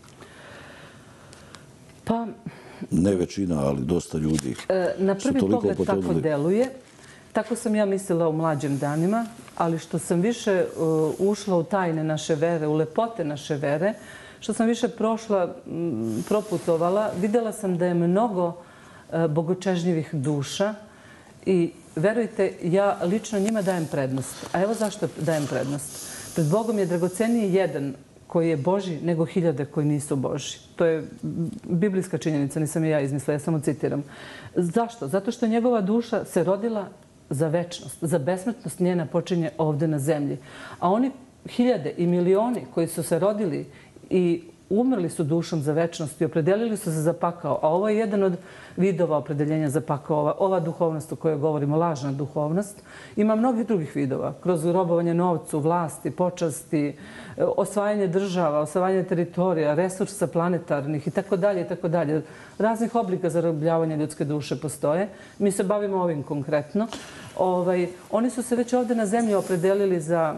Pa... Ne većina, ali dosta ljudi. Na prvi pogled tako deluje. Tako sam ja mislila u mlađim danima, ali što sam više ušla u tajne naše vere, u lepote naše vere, što sam više proputovala, vidjela sam da je mnogo bogočežnjivih duša i verujte, ja lično njima dajem prednost. A evo zašto dajem prednost. Pred Bogom je dragoceniji jedan koji je Božji nego hiljade koji nisu Božji. To je biblijska činjenica, nisam i ja izmislila, ja samo citiram. Zašto? Zato što njegova duša se rodila za večnost, za besmrtnost njena počinje ovdje na zemlji. A oni hiljade i milioni koji su se rodili i umrli su dušom za večnost i opredelili su se za pakao. A ovo je jedan od vidova opredeljenja za pakao. Ova duhovnost o kojoj govorimo, lažna duhovnost, ima mnogih drugih vidova. Kroz robovanje novcu, vlasti, počasti, osvajanje država, osvajanje teritorija, resursa planetarnih itd. Raznih oblika zarobljavanja ljudske duše postoje. Mi se bavimo ovim konkretno. Oni su se već ovdje na zemlji opredelili za...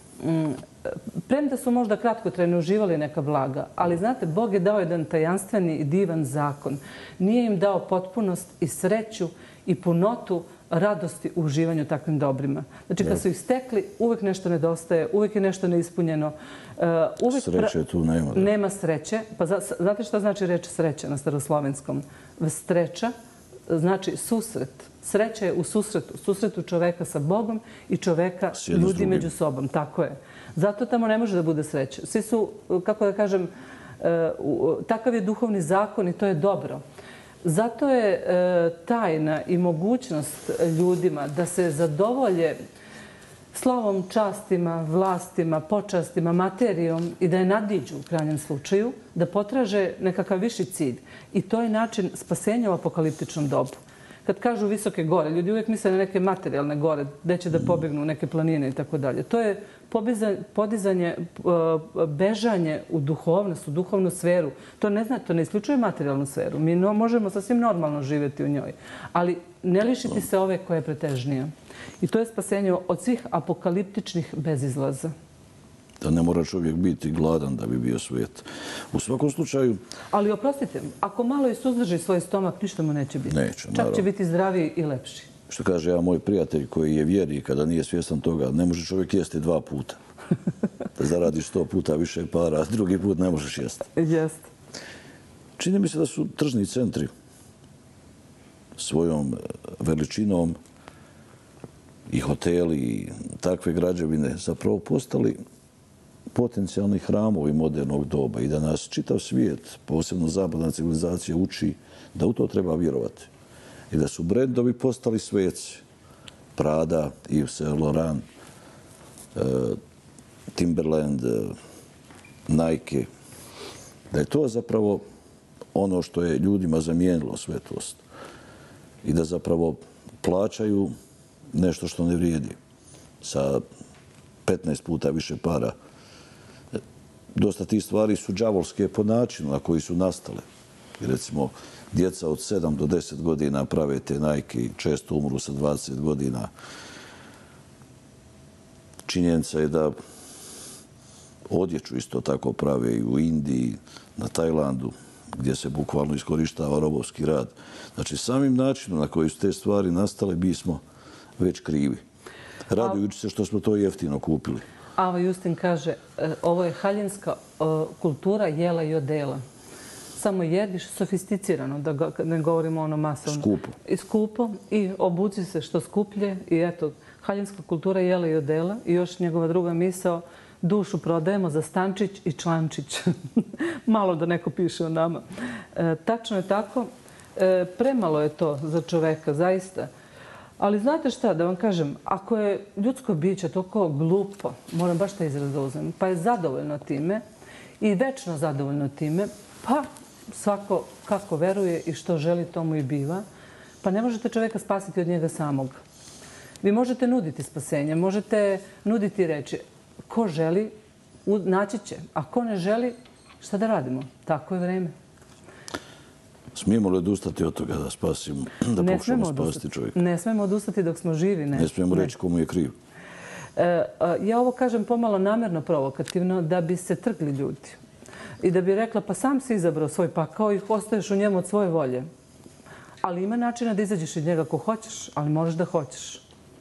Premda su možda kratkotrajno uživali neka blaga, ali znate, Bog je dao jedan tajanstveni i divan zakon. Nije im dao potpunost i sreću i punotu radosti u uživanju takvim dobrima. Znači, kad su ih stekli, uvijek nešto nedostaje, uvijek je nešto neispunjeno. Sreće tu nema. Nema sreće. Pa znate šta znači reč sreća na staroslovenskom? Streča znači susret. Sreća je u susretu čoveka sa Bogom i čoveka ljudi među sobom. Tako je. Zato tamo ne može da bude sreća. Svi su, kako da kažem, takav je duhovni zakon i to je dobro. Zato je tajna i mogućnost ljudima da se zadovolje slovom, častima, vlastima, počastima, materijom i da je nadiđu u krajnjem slučaju, da potraže nekakav viši cilj. I to je način spasenja u apokaliptičnom dobu. Kad kažu visoke gore, ljudi uvijek misle na neke materijalne gore, gdje će da pobegnu neke planine i tako dalje. To je podizanje, bežanje u duhovnost, u duhovnu sferu. To ne isključuje materijalnu sferu. Mi možemo sasvim normalno živjeti u njoj. Ali ne lišiti se ove koja je pretežnija. I to je spasenje od svih apokaliptičnih bezizlaza. Da ne mora čovjek biti gladan da bi bio svet. U svakom slučaju... Ali oprostite, ako malo i suzdrži svoj stomak, ništa mu neće biti. Neće, naravno. Čak će biti zdraviji i lepši. Što kaže ja, moj prijatelj koji je vjernik, kada nije svjestan toga, ne može čovjek jesti 2 puta. Da zaradiš 100 puta više para, a drugi put ne možeš jesti. Jeste. Čini mi se da su tržni centri svojom veličinom i hoteli i takve građevine zapravo postali potencijalni hramovi modernog doba i da nas čitav svijet, posebno zapadna civilizacija, uči da u to treba vjerovati. I da su brendovi postali sveci. Prada, Yves Saint Laurent, Timberland, Nike. Da je to zapravo ono što je ljudima zamijenilo svetost. I da zapravo plaćaju nešto što ne vrijedi sa 15 puta više para. Dosta tih stvari su đavolske po načinu na koji su nastale. I recimo, djeca od 7 do 10 godina prave te Nike i često umru sa 20 godina. Činjenica je da odjeću isto tako prave i u Indiji, na Tajlandu, gdje se bukvalno iskorištava robovski rad. Znači, samim načinom na koji su te stvari nastale, bismo već krivi. Radujući se što smo to jeftino kupili. Ava Justin kaže, ovo je haljinska kultura jela i odela. Samo jediš sofisticirano, da ne govorimo ono masovno. Skupo. I skupo i obuci se što skuplje i eto, haljinska kultura jela i odela i još njegova druga misao, dušu prodajemo za stančić i člančić. Malo da neko piše o nama. Tačno je tako. Premalo je to za čoveka, zaista. Ali znate šta, da vam kažem, ako je ljudsko biće toliko glupo, moram baš taj izraz da uzmem, pa je zadovoljno time i večno zadovoljno time, pa svako kako veruje i što želi, tomu i biva, pa ne možete čoveka spasiti od njega samog. Vi možete nuditi spasenje, možete nuditi reči. Ko želi, naći će. A ko ne želi, šta da radimo? Tako je vreme. Smijemo li odustati od toga da spasimo, da pokušamo spasiti čovjeka? Ne smijemo odustati dok smo živi. Ne smijemo reći komu je kriv. Ja ovo kažem pomalo namerno provokativno da bi se trgli ljudi. I da bi rekla, pa sam si izabrao svoj pakao i ostaješ u njemu od svoje volje. Ali ima načina da izađeš iz njega ako hoćeš, ali možeš da hoćeš.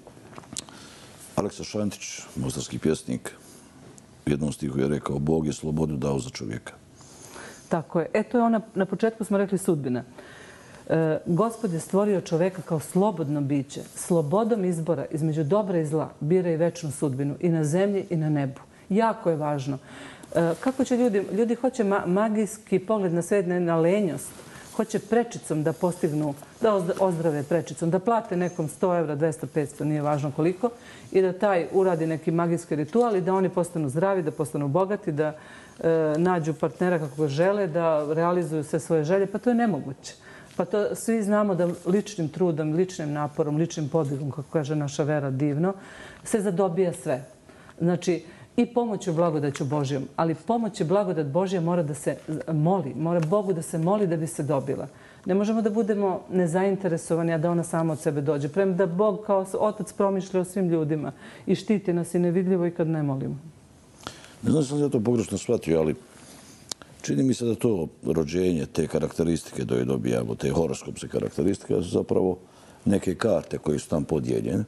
Aleksa Šantić, mostarski pjesnik, u jednom stihu je rekao: Bog je slobodu dao za čovjeka. Tako je. To je ona, na početku smo rekli, sudbina. Gospod je stvorio čoveka kao slobodno biće. Slobodom izbora između dobra i zla bira i večnu sudbinu i na zemlji i na nebu. Jako je važno. Kako će ljudi hoće magijski pogled na svet, na lenjost. Hoće prečicom da postignu, da ozdrave prečicom, da plate nekom 100 evra, 200, 500, nije važno koliko, i da taj uradi neki magijski ritual i da oni postanu zdravi, da postanu bogati, da nađu partnera kako ga žele, da realizuju sve svoje želje. Pa to je nemoguće. Pa to svi znamo da ličnim trudom, ličnim naporom, ličnim podvigom, kako kaže naša vera divno, se zadobija sve. Znači, i pomoću blagodaću Božjom. Ali pomoć i blagodat Božja mora da se moli. Mora Bogu da se moli da bi se dobila. Ne možemo da budemo nezainteresovani, a da ona sama od sebe dođe. Premda Bog kao otac promišlja o svim ljudima i štiti nas i nevidljivo i kad ne molimo. Ne znam sam ja to pogrešno shvatio, ali čini mi se da to rođenje, te karakteristike koje dobijamo, te horoskopske karakteristike, su zapravo neke karte koje su tam podijeljene.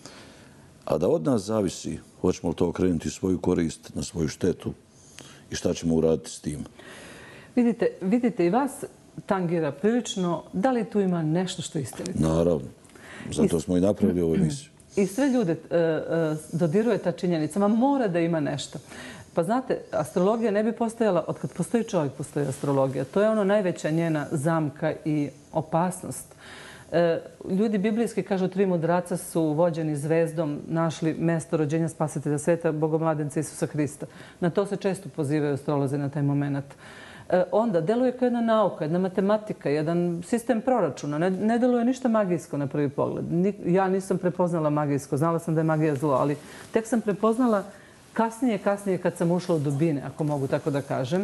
A da od nas zavisi hoćemo li to okrenuti svoju korist, na svoju štetu i šta ćemo uraditi s tim. Vidite, i vas tangira prilično, da li tu ima nešto što je istinito? Naravno. Zato smo i napravili ovu emisiju. I sve ljude dodiruje ta činjenica. Ma mora da ima nešto. Pa znate, astrologija ne bi postojala, od kad postoji čovjek, postoji astrologija. To je ono najveća njena zamka i opasnost. Ljudi biblijski kažu 3 mudraca su vođeni zvezdom, našli mesto rođenja spasitelja sveta, Bogomladenca Isusa Hrista. Na to se često pozivaju astrolozi na taj moment. Onda deluje kao jedna nauka, jedna matematika, jedan sistem proračuna. Ne deluje ništa magijsko na prvi pogled. Ja nisam prepoznala magijsko, znala sam da je magija zlo, ali tek sam prepoznala kasnije kad sam ušla u dubine, ako mogu tako da kažem.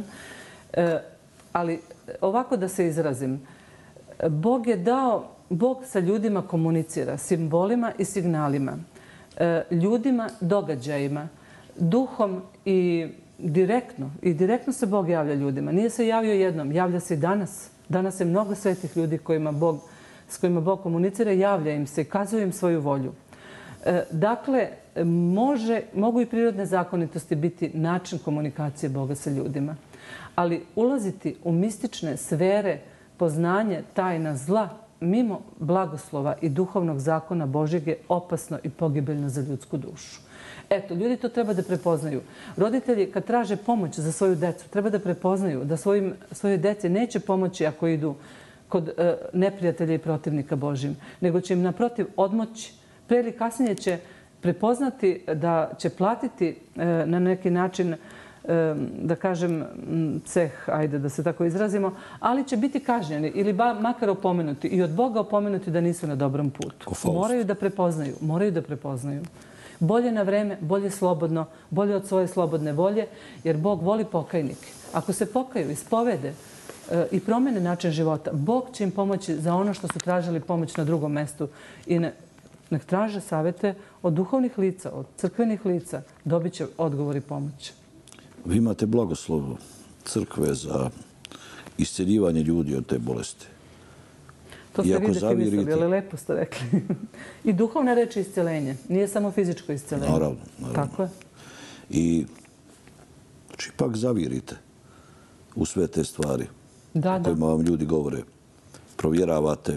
Ali ovako da se izrazim, Bog je dao, Bog sa ljudima komunicira simbolima i signalima, ljudima, događajima, duhom i direktno. I direktno se Bog javlja ljudima. Nije se javio jednom, javlja se i danas. Danas je mnogo svetih ljudi s kojima Bog komunicira, javlja im se i kazuje im svoju volju. Dakle, mogu i prirodne zakonitosti biti način komunikacije Boga sa ljudima. Ali ulaziti u mistične sfere, poznanje tajna zla, mimo blagoslova i duhovnog zakona Božjeg je opasno i pogibeljno za ljudsku dušu. Eto, ljudi to treba da prepoznaju. Roditelji kad traže pomoć za svoju decu, treba da prepoznaju da svoje dece neće pomoći ako idu kod neprijatelja i protivnika Božjim, nego će im naprotiv odmoći. Pre ili kasnije će prepoznati da će platiti na neki način, da kažem, ceh, ajde da se tako izrazimo, ali će biti kažnjeni ili makar opomenuti i od Boga opomenuti da nisu na dobrom putu. Moraju da prepoznaju. Bolje na vreme, bolje slobodno, bolje od svoje slobodne volje, jer Bog voli pokajnike. Ako se pokaju, ispovede i promene način života, Bog će im pomoći za ono što su tražili pomoć na drugom mestu i nek traže savete od duhovnih lica, od crkvenih lica, dobit će odgovor i pomoć. Vi imate blagoslov crkve za isceljivanje ljudi od te bolesti. To ste vidjeti mislili, ali lepo ste rekli. I duhovna reč je isceljenje. Nije samo fizičko isceljenje. Naravno. Tako je. I znači, ipak zavirite u sve te stvari o kojima vam ljudi govore. Provjeravate.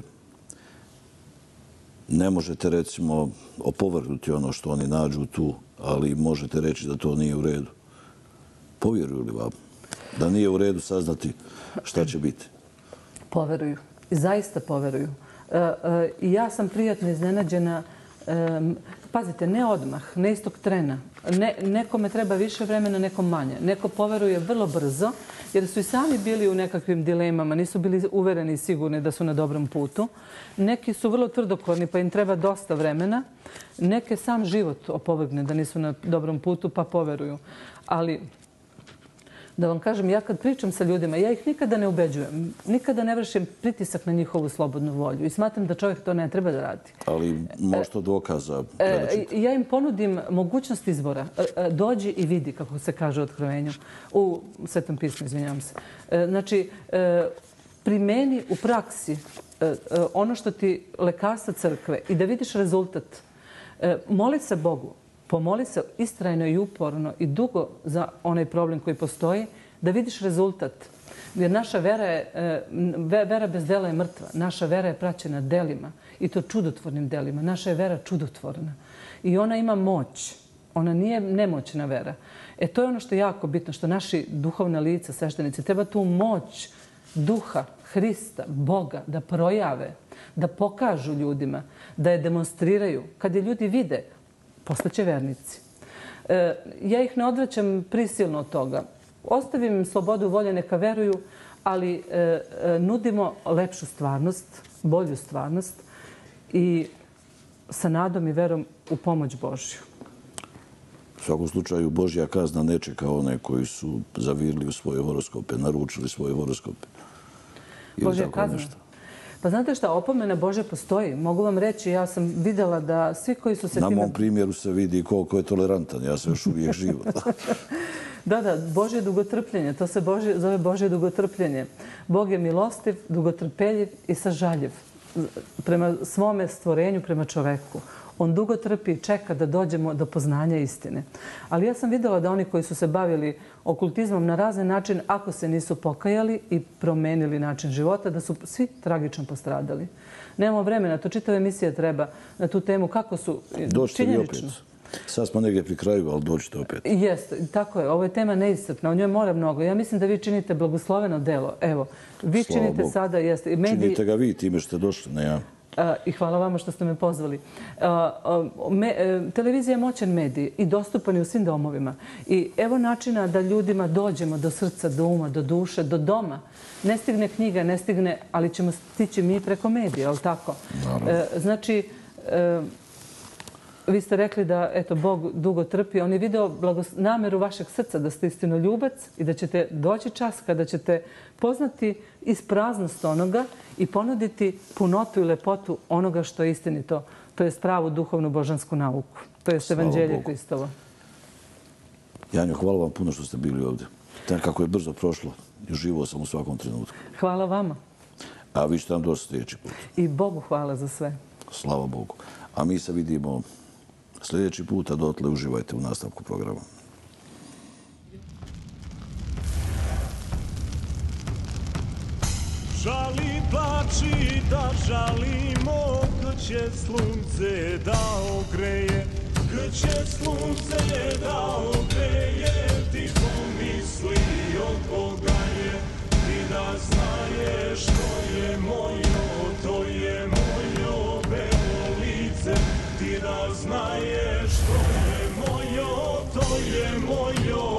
Ne možete, recimo, opovrgnuti ono što oni nađu tu, ali možete reći da to nije u redu. Povjeruju li vam da nije u redu saznati šta će biti? Poveruju. Zaista poveruju. I ja sam prijatno iznenađena. Pazite, ne odmah, ne istog trena. Nekome treba više vremena, nekom manje. Neko poveruje vrlo brzo, jer su i sami bili u nekakvim dilemama, nisu bili uvereni i sigurni da su na dobrom putu. Neki su vrlo tvrdokorni, pa im treba dosta vremena. Neke sam život opovrgne da nisu na dobrom putu, pa poveruju. Ali, da vam kažem, ja kad pričam sa ljudima, ja ih nikada ne ubeđujem. Nikada ne vršim pritisak na njihovu slobodnu volju. I smatram da čovjek to ne treba da radi. Ali možda dokaza ja im ponudim mogućnost izbora. Dođi i vidi, kako se kaže u Otkrovenju. U Svetom pismu, izvinjavam se. Znači, primeni u praksi ono što ti lekarstva crkve i da vidiš rezultat. Moli se Bogu. Pomoli se istrajno i uporno i dugo za onaj problem koji postoji, da vidiš rezultat. Jer naša vera bez dela je mrtva. Naša vera je praćena delima i to čudotvornim delima. Naša je vera čudotvorna. I ona ima moć. Ona nije nemoćna vera. To je ono što je jako bitno, što naši duhovna lica, sveštenici, treba tu moć duha, Hrista, Boga da projave, da pokažu ljudima, da je demonstriraju. Kad je ljudi vide, postaće vernici. Ja ih ne odvraćam prisilno od toga. Ostavim im slobodu volje, neka veruju, ali nudimo lepšu stvarnost, bolju stvarnost i sa nadom i verom u pomoć Božju. U svakom slučaju, Božja kazna ne čeka one koji su zavirili u svoje horoskope, naručili svoje horoskope. Božja kazna? Pa znate šta, opomena Božja postoji. Mogu vam reći, ja sam vidjela da svi koji su se time... Na mom primjeru se vidi koliko je tolerantan. Ja sam još uvijek život. Da, Božje dugotrpljenje. To se zove Božje dugotrpljenje. Bog je milostiv, dugotrpeljiv i sažaljiv prema svome stvorenju, prema čoveku. On dugo trpi i čeka da dođemo do poznanja istine. Ali ja sam vidjela da oni koji su se bavili okultizmom na razne načine, ako se nisu pokajali i promenili način života, da su svi tragično postradali. Nemamo vremena, to čitave emisije treba na tu temu kako su dođite vi opet. Sad smo negdje pri kraju, ali dođite opet. Jeste, tako je. Ovo je tema neiscrpna. O njoj mora mnogo. Ja mislim da vi činite blagosloveno delo. Evo, vi činite sada... Činite ga vi, time što ste došli, ne ja. I hvala vama što ste me pozvali. Televizija je moćan medij i dostupan je u svim domovima. I evo načina da ljudima dođemo do srca, do uma, do duše, do doma. Ne stigne knjiga, ne stigne, ali ćemo stići mi preko medija, ali tako? Znači, vi ste rekli da Bog dugo trpi. On je video nameru vašeg srca da ste istinoljubac i da ćete doći čas kada ćete poznati ispraznost onoga i ponuditi punotu i lepotu onoga što je istinito. To je pravu duhovnu božansku nauku. To je evanđelje Hristovo. Janjo, hvala vam puno što ste bili ovdje. Kako je brzo prošlo i uživao sam u svakom trenutku. Hvala vama. A vi ćete nam doći sljedeći put. I Bogu hvala za sve. Slava Bogu. A mi se vidimo sljedeći put, a dotle uživajte u nastavku programa. Žali, plači, da žalimo, kad će sunce da ogreje, kad će sunce da ogreje, ti pomisli od Boga je, ti da znaješ to je mojo, to je mojo belo lice, ti da znaješ to je mojo, to je mojo